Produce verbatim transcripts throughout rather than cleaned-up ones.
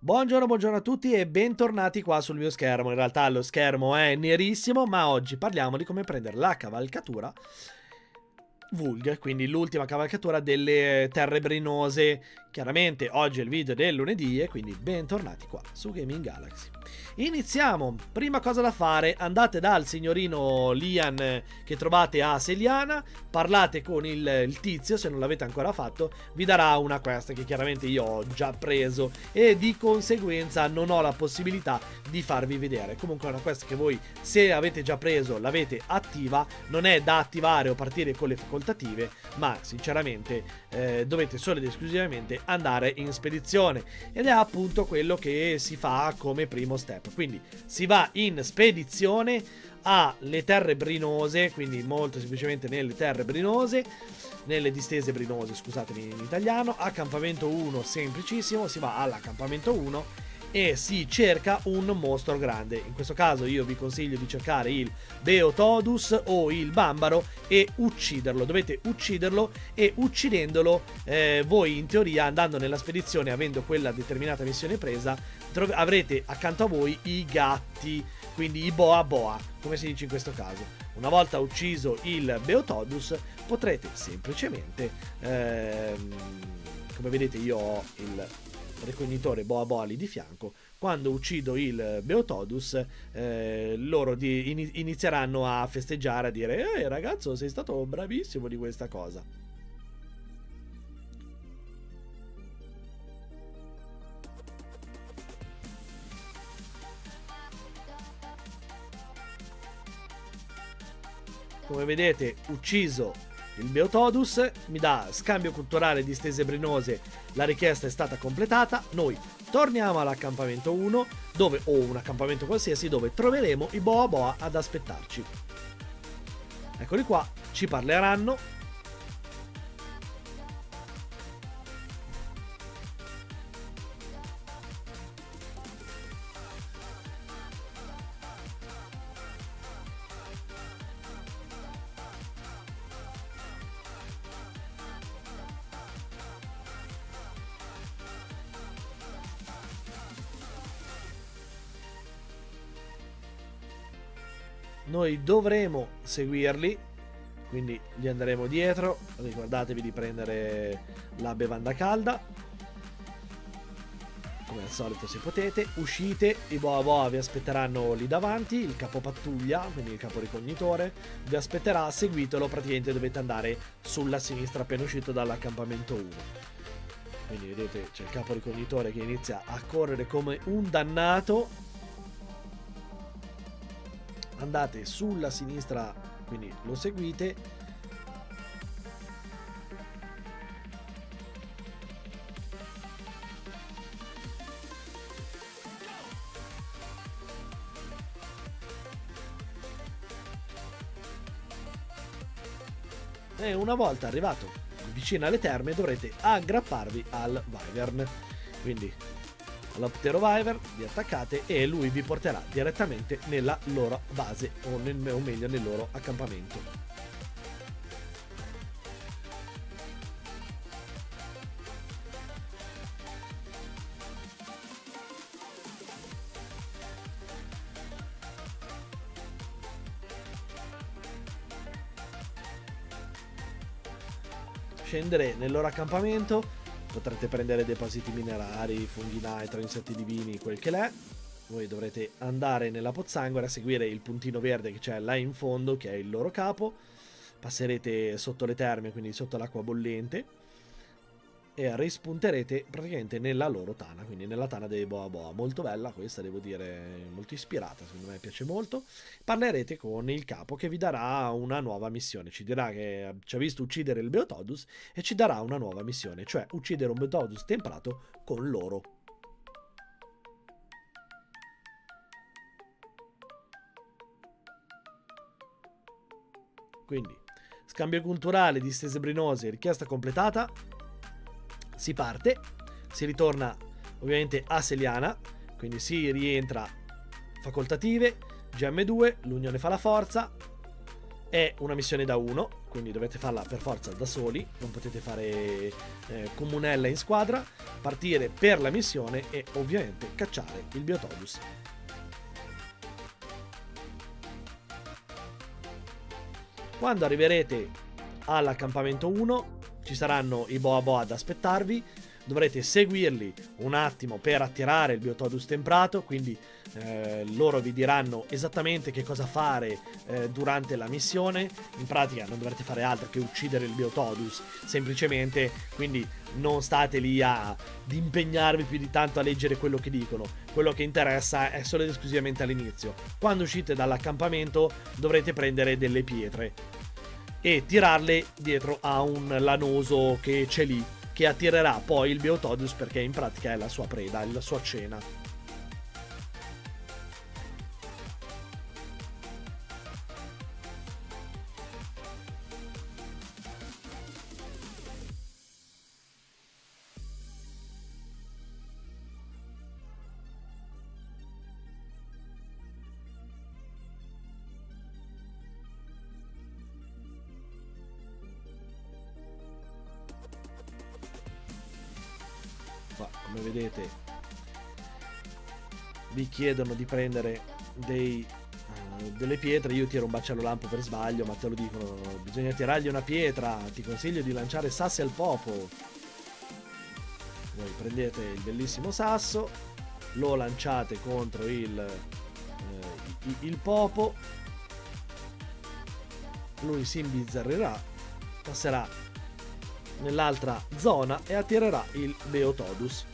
Buongiorno, buongiorno a tutti e bentornati qua sul mio schermo. In realtà lo schermo è nerissimo, ma oggi parliamo di come prendere la cavalcatura Vulg, quindi l'ultima cavalcatura delle terre brinose. Chiaramente oggi è il video del lunedì e quindi bentornati qua su Gaming Galaxy. Iniziamo. Prima cosa da fare: andate dal signorino Lian che trovate a Seliana, parlate con il, il tizio, se non l'avete ancora fatto vi darà una quest che chiaramente io ho già preso e di conseguenza non ho la possibilità di farvi vedere. Comunque è una quest che voi, se avete già preso, l'avete attiva, non è da attivare o partire con le facoltative, ma sinceramente eh, dovete solo ed esclusivamente andare in spedizione, ed è appunto quello che si fa come primo step. Quindi si va in spedizione alle terre brinose, quindi molto semplicemente nelle terre brinose, nelle distese brinose, scusatemi in italiano. Accampamento uno, semplicissimo, si va all'accampamento uno e si cerca un mostro grande. In questo caso io vi consiglio di cercare il Beotodus o il Bambaro e ucciderlo. Dovete ucciderlo e uccidendolo eh, voi in teoria, andando nella spedizione, avendo quella determinata missione presa, avrete accanto a voi i gatti, quindi i boa boa, come si dice in questo caso. Una volta ucciso il Beotodus potrete semplicemente ehm, come vedete io ho il ricognitore boa boa lì di fianco. Quando uccido il Beotodus eh, loro di, in, inizieranno a festeggiare, a dire eh ragazzo, sei stato bravissimo di questa cosa. Come vedete, ucciso il Beotodus, mi dà scambio culturale di stese brinose, la richiesta è stata completata. Noi torniamo all'accampamento uno, dove, o un accampamento qualsiasi, dove troveremo i boa boa ad aspettarci. Eccoli qua, ci parleranno. Noi dovremo seguirli, quindi gli andremo dietro. Ricordatevi di prendere la bevanda calda, come al solito se potete. Uscite, i boa boa vi aspetteranno lì davanti, il capo pattuglia, quindi il capo ricognitore, vi aspetterà, seguitelo, praticamente dovete andare sulla sinistra appena uscito dall'accampamento uno. Quindi vedete c'è il capo ricognitore che inizia a correre come un dannato. Andate sulla sinistra, quindi lo seguite. E una volta arrivato vicino alle terme dovrete aggrapparvi al Wyvern. Quindi allo Pterowyvern vi attaccate e lui vi porterà direttamente nella loro base, o, nel, o meglio nel loro accampamento. Scendere nel loro accampamento. Potrete prendere depositi minerari, funghi nitro, insetti divini, quel che l'è. Voi dovrete andare nella pozzanghera, seguire il puntino verde che c'è là in fondo, che è il loro capo. Passerete sotto le terme, quindi sotto l'acqua bollente, e rispunterete praticamente nella loro tana, quindi nella tana dei boa boa. Molto bella questa, devo dire, molto ispirata, secondo me piace molto. Parlerete con il capo che vi darà una nuova missione, ci dirà che ci ha visto uccidere il Beotodus e ci darà una nuova missione, cioè uccidere un Beotodus temprato con l'oro. Quindi scambio culturale di stese brinose, richiesta completata. Si parte, si ritorna ovviamente a Seliana, quindi si rientra facoltative, G M due, l'unione fa la forza, è una missione da uno, quindi dovete farla per forza da soli, non potete fare eh, comunella in squadra, partire per la missione e ovviamente cacciare il Biotodus. Quando arriverete all'accampamento uno ci saranno i Boa Boa ad aspettarvi, dovrete seguirli un attimo per attirare il Biotodus temprato, quindi eh, loro vi diranno esattamente che cosa fare eh, durante la missione. In pratica non dovrete fare altro che uccidere il Biotodus semplicemente, quindi non state lì a, ad impegnarvi più di tanto a leggere quello che dicono. Quello che interessa è solo ed esclusivamente all'inizio. Quando uscite dall'accampamento dovrete prendere delle pietre e tirarle dietro a un lanoso che c'è lì, che attirerà poi il Biotodus, perché in pratica è la sua preda, è la sua cena. Qua, come vedete, vi chiedono di prendere dei, uh, delle pietre. Io tiro un baccello lampo per sbaglio, ma te lo dicono, bisogna tirargli una pietra, ti consiglio di lanciare sassi al popo. Voi prendete il bellissimo sasso, lo lanciate contro il, uh, il, il popo, lui si imbizzarrirà, passerà nell'altra zona e attirerà il Biotodus.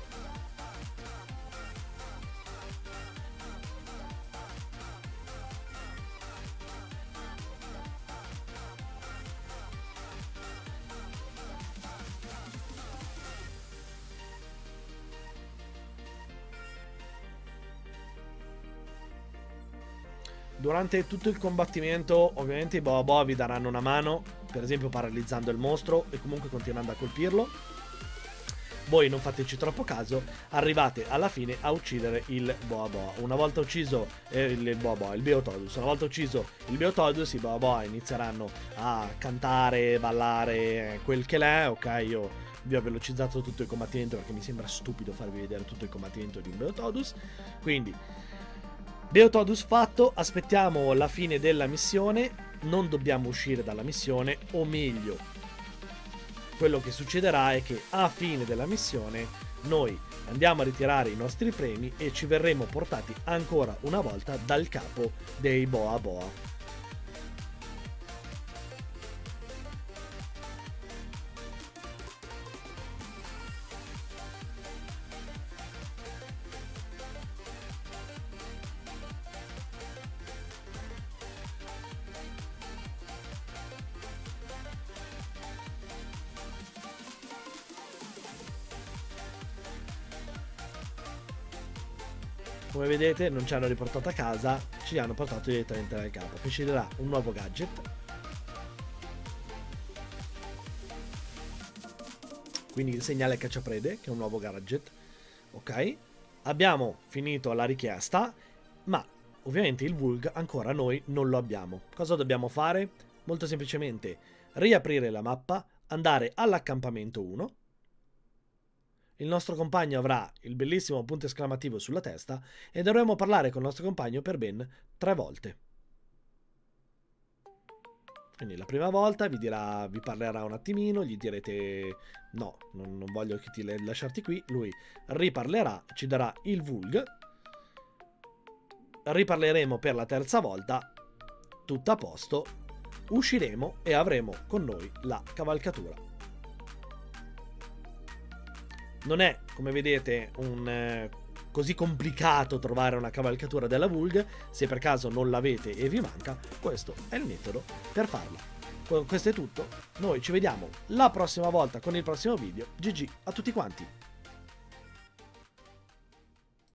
Durante tutto il combattimento ovviamente i Boa Boa vi daranno una mano, per esempio paralizzando il mostro e comunque continuando a colpirlo. Voi non fateci troppo caso, arrivate alla fine a uccidere il Boa Boa. Una volta ucciso eh, il Boa Boa, il Biotodus, una volta ucciso il Biotodus, i Boa Boa inizieranno a cantare, ballare, quel che l'è. Ok, io vi ho velocizzato tutto il combattimento perché mi sembra stupido farvi vedere tutto il combattimento di un Biotodus. Quindi Biotodus fatto, aspettiamo la fine della missione, non dobbiamo uscire dalla missione, o meglio, quello che succederà è che a fine della missione noi andiamo a ritirare i nostri premi e ci verremo portati ancora una volta dal capo dei Boa Boa. Come vedete non ci hanno riportato a casa, ci hanno portato direttamente dal capo, che ci darà un nuovo gadget. Quindi il segnale cacciaprede, che è un nuovo gadget. Ok, abbiamo finito la richiesta, ma ovviamente il Vulg ancora noi non lo abbiamo. Cosa dobbiamo fare? Molto semplicemente riaprire la mappa, andare all'accampamento uno. Il nostro compagno avrà il bellissimo punto esclamativo sulla testa e dovremo parlare con il nostro compagno per ben tre volte. Quindi la prima volta vi dirà, vi parlerà un attimino, gli direte no, non, non voglio che ti lasciarti qui, lui riparlerà, ci darà il Vulg, riparleremo per la terza volta, tutto a posto, usciremo e avremo con noi la cavalcatura. Non è, come vedete, un eh, così complicato trovare una cavalcatura della Vulg. Se per caso non l'avete e vi manca, questo è il metodo per farla. Questo è tutto, noi ci vediamo la prossima volta con il prossimo video. G G a tutti quanti!